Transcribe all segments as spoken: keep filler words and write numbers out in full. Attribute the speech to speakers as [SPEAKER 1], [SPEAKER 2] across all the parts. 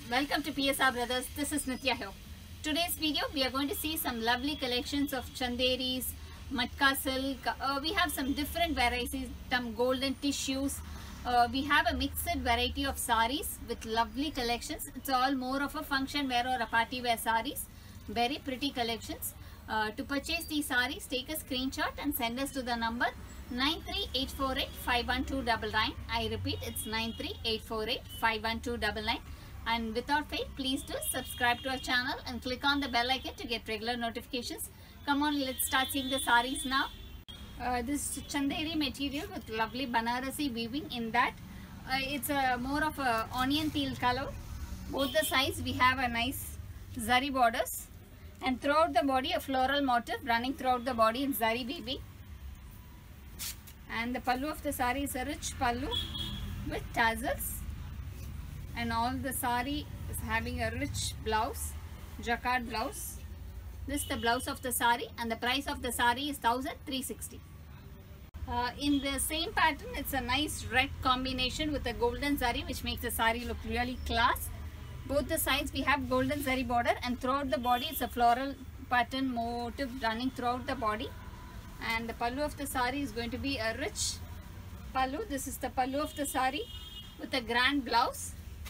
[SPEAKER 1] Welcome to P S R Brothers. This is Nitya here. Today's video we are going to see some lovely collections of chanderis, matka silk. Uh, we have some different varieties, some golden tissues. Uh, we have a mixed variety of saris with lovely collections. It's all more of a function wear or a party wear saris. Very pretty collections. Uh, to purchase these saris, take a screenshot and send us to the number nine three eight four eight five one two nine nine. I repeat, it's nine three eight four eight five one two nine nine. And without fail, please do subscribe to our channel and click on the bell icon to get regular notifications. Come on, let's start seeing the saris now. Uh, this chanderi material with lovely Banarasi weaving in that. Uh, it's a more of a onion teal color. Both the sides we have a nice zari borders, and throughout the body a floral motif running throughout the body in zari weaving. And the pallu of the sari is a rich pallu with tassels. And all the sari is having a rich blouse, jacquard blouse. This is the blouse of the sari, and the price of the sari is one thousand three hundred sixty. Uh, in the same pattern, it's a nice red combination with a golden zari, which makes the sari look really class. Both the sides we have golden zari border, and throughout the body it's a floral pattern motif running throughout the body. And the pallu of the sari is going to be a rich pallu. This is the pallu of the sari with a grand blouse.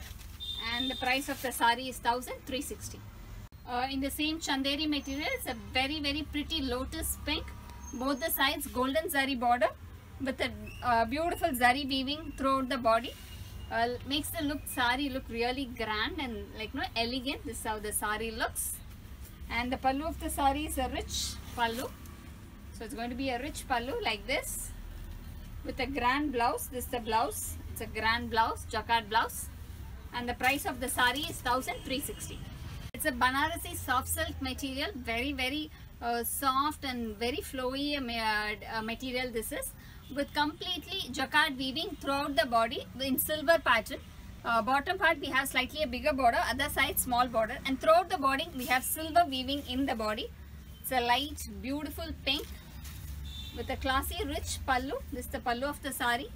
[SPEAKER 1] And the price of the sari is one thousand three hundred sixty. Uh, in the same chanderi material, it's a very very pretty lotus pink. Both the sides golden zari border with a uh, beautiful zari weaving throughout the body. Uh, makes the look sari look really grand and like no elegant. This is how the sari looks. And the pallu of the sari is a rich pallu. So it's going to be a rich pallu like this with a grand blouse. This is the blouse. It's a grand blouse, jacquard blouse. And the price of the sari is one thousand three hundred sixty. It's a Banarasi soft silk material, very very uh, soft and very flowy uh, material this is, with completely jacquard weaving throughout the body in silver pattern. Uh, bottom part we have slightly a bigger border, other side small border, and throughout the body we have silver weaving in the body. It's a light beautiful pink with a classy rich pallu. This is the pallu of the sari,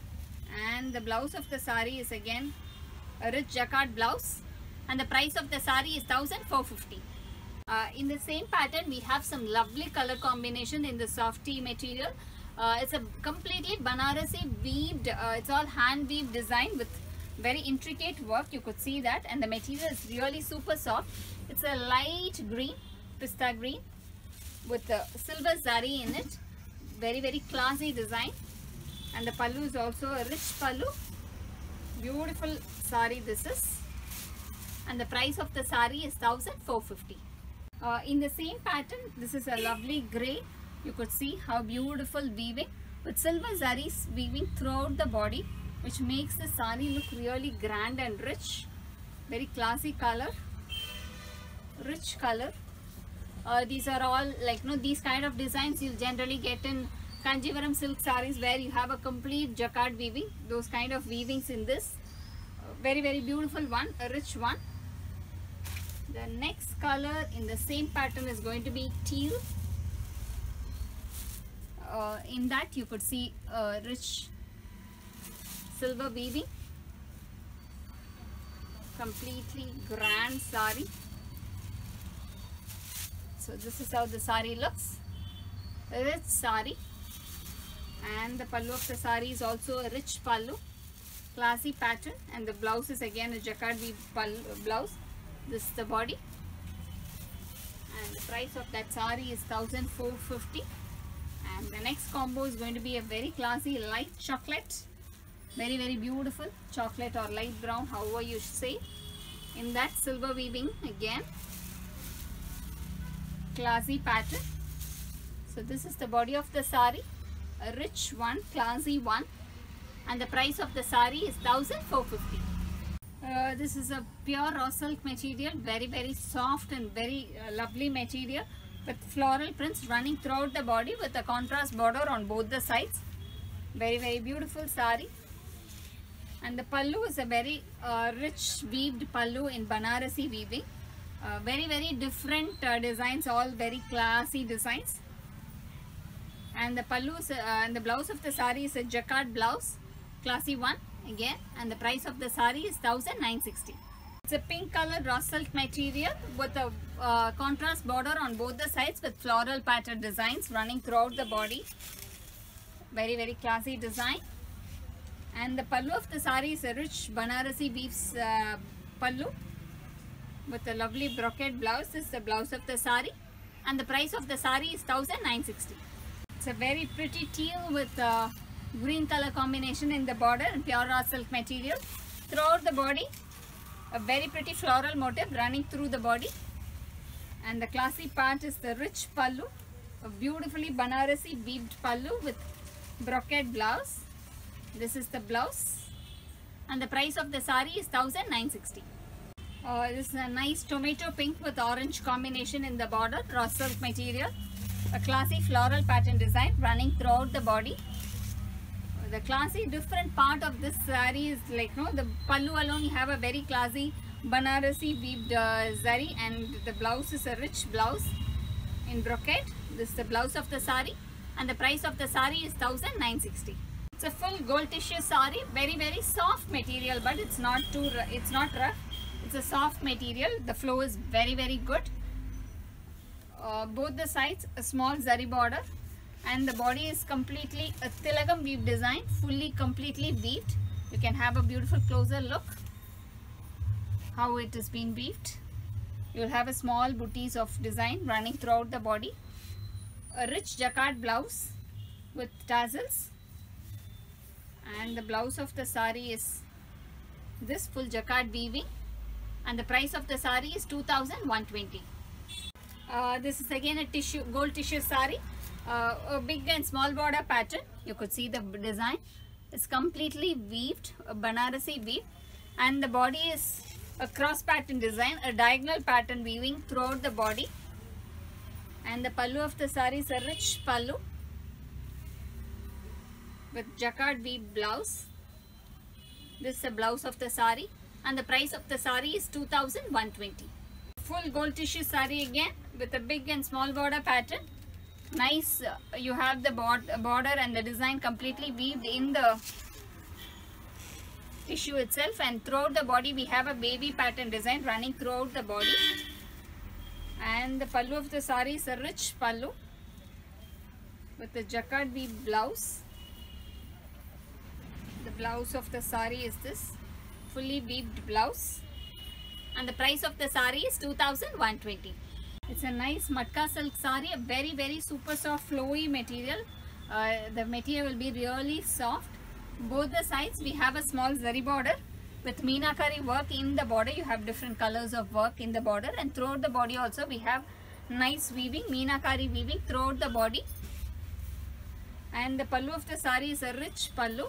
[SPEAKER 1] and the blouse of the sari is again a rich jacquard blouse, and the price of the sari is one thousand four hundred fifty. Uh, in the same pattern we have some lovely color combination in the softy material. Uh, it's a completely Banarasi weaved, uh, it's all hand weaved design with very intricate work, you could see that, and the material is really super soft. It's a light green, pista green with a silver zari in it. Very very classy design, and the pallu is also a rich pallu. Beautiful sari this is, and the price of the sari is one thousand four hundred fifty. Uh, in the same pattern, this is a lovely grey. You could see how beautiful weaving with silver zaris weaving throughout the body, which makes the sari look really grand and rich. Very classy color, rich color. Uh, these are all like you know these kind of designs you'll generally get in Kanjivaram silk saris, where you have a complete jacquard weaving. Those kind of weavings in this. Uh, very very beautiful one, a rich one. The next color in the same pattern is going to be teal. Uh, in that you could see a rich silver weaving. Completely grand sari. So this is how the sari looks. A rich sari. And the pallu of the sari is also a rich pallu, classy pattern, and the blouse is again a jacquard weave pallu, blouse. This is the body, and the price of that sari is one thousand four hundred fifty. And the next combo is going to be a very classy light chocolate, very very beautiful chocolate or light brown, however you say. In that silver weaving again, classy pattern. So this is the body of the sari, a rich one, classy one, and the price of the sari is one thousand four hundred fifty. Uh, this is a pure raw silk material, very very soft and very uh, lovely material with floral prints running throughout the body with a contrast border on both the sides. Very very beautiful sari, and the pallu is a very uh, rich weaved pallu in Banarasi weaving. Uh, very very different uh, designs, all very classy designs. And the pallu is, uh, and the blouse of the sari is a jacquard blouse, classy one again, and the price of the sari is one thousand nine hundred sixty. It's a pink color raw silk material with a uh, contrast border on both the sides with floral pattern designs running throughout the body. Very very classy design. And the pallu of the sari is a rich Banarasi weaves uh, pallu with a lovely brocade blouse. This is the blouse of the sari, and the price of the sari is one thousand nine hundred sixty. It's a very pretty teal with uh, green color combination in the border and pure raw silk material. Throughout the body, a very pretty floral motif running through the body, and the classy part is the rich pallu, a beautifully Banarasi weaved pallu with brocade blouse. This is the blouse, and the price of the sari is one thousand nine hundred sixty. Uh, this is a nice tomato pink with orange combination in the border, raw silk material, a classy floral pattern design running throughout the body. The classy different part of this saree is like, no, the pallu alone you have a very classy Banarasi weaved uh, zari, and the blouse is a rich blouse in brocade. This is the blouse of the saree, and the price of the saree is one thousand nine hundred sixty. It's a full gold tissue saree, very very soft material, but it's not too it's not rough. It's a soft material. The flow is very very good. Uh, both the sides a small zari border, and the body is completely a tilagam weave design, fully completely weaved. You can have a beautiful closer look how it has been weaved. You will have a small booties of design running throughout the body. A rich jacquard blouse with tassels, and the blouse of the sari is this full jacquard weaving, and the price of the sari is two thousand one hundred twenty. Uh, this is again a tissue gold tissue sari, uh, a big and small border pattern. You could see the design. It's completely weaved, a Banarasi weave, and the body is a cross pattern design, a diagonal pattern weaving throughout the body. And the pallu of the sari is a rich pallu with jacquard weave blouse. This is the blouse of the sari, and the price of the sari is two thousand one hundred twenty. Full gold tissue sari again with a big and small border pattern. Nice, uh, you have the border and the design completely weaved in the tissue itself, and throughout the body we have a baby pattern design running throughout the body. And the pallu of the sari is a rich pallu with the jacquard weave blouse. The blouse of the sari is this fully weaved blouse, and the price of the sari is two thousand one hundred twenty. It's a nice matka silk sari, a very very super soft flowy material. Uh, the material will be really soft. Both the sides we have a small zari border with meenakari work in the border. You have different colors of work in the border, and throughout the body also we have nice weaving, meenakari weaving throughout the body. And the pallu of the sari is a rich pallu,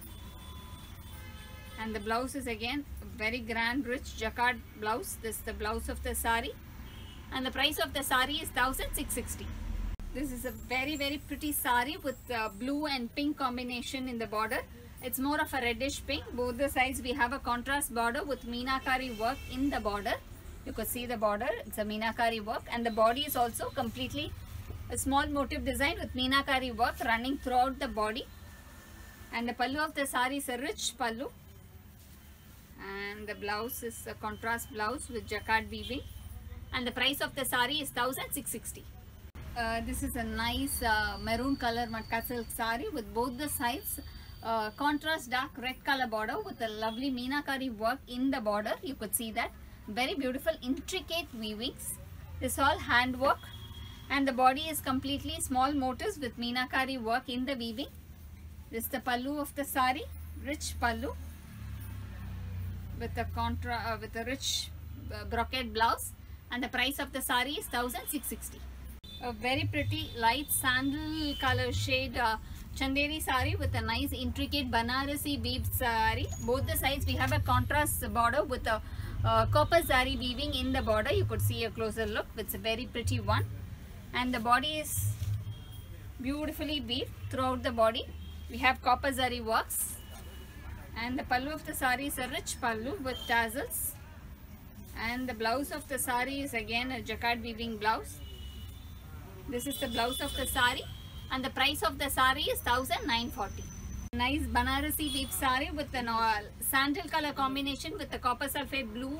[SPEAKER 1] and the blouse is again a very grand rich jacquard blouse. This is the blouse of the sari, and the price of the sari is one thousand six hundred sixty. This is a very very pretty sari with uh, blue and pink combination in the border. It's more of a reddish pink. Both the sides we have a contrast border with meenakari work in the border. You could see the border, it's a meenakari work, and the body is also completely a small motif design with meenakari work running throughout the body. And the pallu of the sari is a rich pallu, and the blouse is a contrast blouse with jacquard weaving, and the price of the sari is one thousand six hundred sixty. Uh, this is a nice uh, maroon color matka silk sari with both the sides uh, contrast dark red color border with a lovely meenakari work in the border. You could see that very beautiful intricate weavings. This all hand work, and the body is completely small motifs with meenakari work in the weaving. This is the pallu of the sari, rich pallu with a contra uh, with a rich uh, brocade blouse, and the price of the sari is one thousand six hundred sixty. A very pretty light sandal color shade uh, chanderi sari with a nice intricate Banarasi weaved sari. Both the sides we have a contrast border with a uh, copper zari weaving in the border. You could see a closer look. It's a very pretty one, and the body is beautifully weaved throughout the body. We have copper zari works, and the pallu of the sari is a rich pallu with tassels, and the blouse of the sari is again a jacquard weaving blouse. This is the blouse of the sari, and the price of the sari is one thousand nine hundred forty. Nice Banarasi weave sari with a uh, sandal color combination with the copper sulphate blue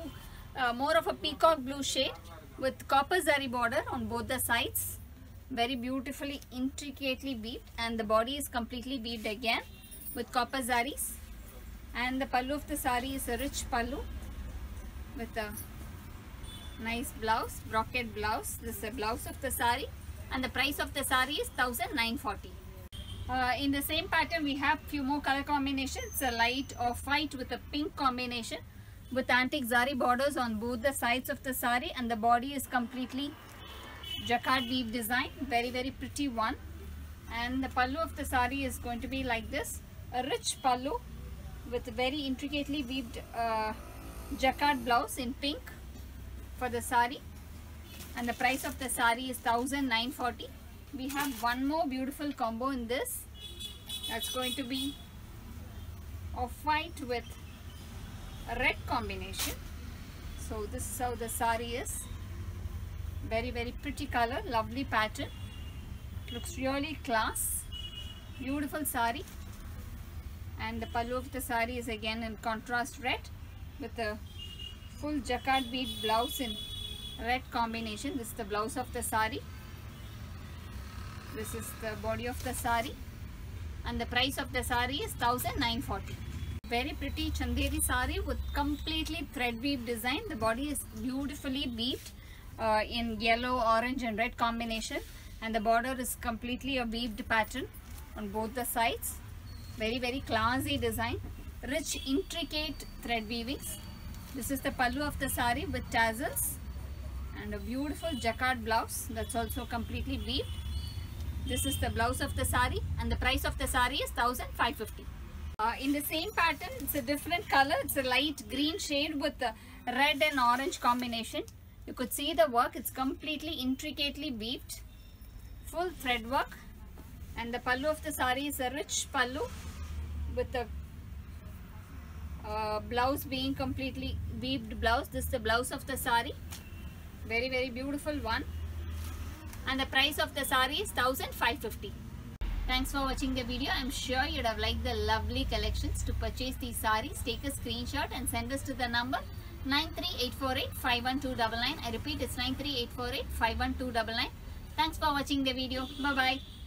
[SPEAKER 1] uh, more of a peacock blue shade with copper zari border on both the sides. Very beautifully, intricately weaved, and the body is completely weaved again with copper zaris. And the pallu of the sari is a rich pallu with a nice blouse, brocade blouse. This is the blouse of the sari, and the price of the sari is one thousand nine hundred forty. Uh, in the same pattern, we have few more color combinations. A light off-white with a pink combination with antique zari borders on both the sides of the sari, and the body is completely jacquard weave design. Very very pretty one. And the pallu of the sari is going to be like this, a rich pallu with very intricately weaved uh, jacquard blouse in pink for the sari, and the price of the sari is one thousand nine hundred forty. We have one more beautiful combo in this. That's going to be off-white with a red combination. So this is how the sari is. Very very pretty color, lovely pattern, looks really class. Beautiful sari, and the pallu of the sari is again in contrast red with a full jacquard bead blouse in red combination. This is the blouse of the sari. This is the body of the sari, and the price of the sari is one thousand nine hundred forty. Very pretty chanderi sari with completely thread weave design. The body is beautifully weaved uh, in yellow, orange and red combination, and the border is completely a weaved pattern on both the sides. Very very classy design, rich intricate thread weavings. This is the pallu of the sari with tassels and a beautiful jacquard blouse that's also completely weaved. This is the blouse of the sari, and the price of the sari is one thousand five hundred fifty. Uh, in the same pattern, it's a different color. It's a light green shade with the red and orange combination. You could see the work. It's completely intricately weaved, full thread work, and the pallu of the sari is a rich pallu with the uh, blouse being completely weaved blouse. This is the blouse of the sari. Very very beautiful one, and the price of the sari is one thousand five hundred fifty. Thanks for watching the video. I'm sure you'd have liked the lovely collections. To purchase these saris, take a screenshot and send us to the number nine three eight four eight, five one two nine nine. I repeat, it's nine three eight four eight, five one two nine nine. Thanks for watching the video. Bye bye.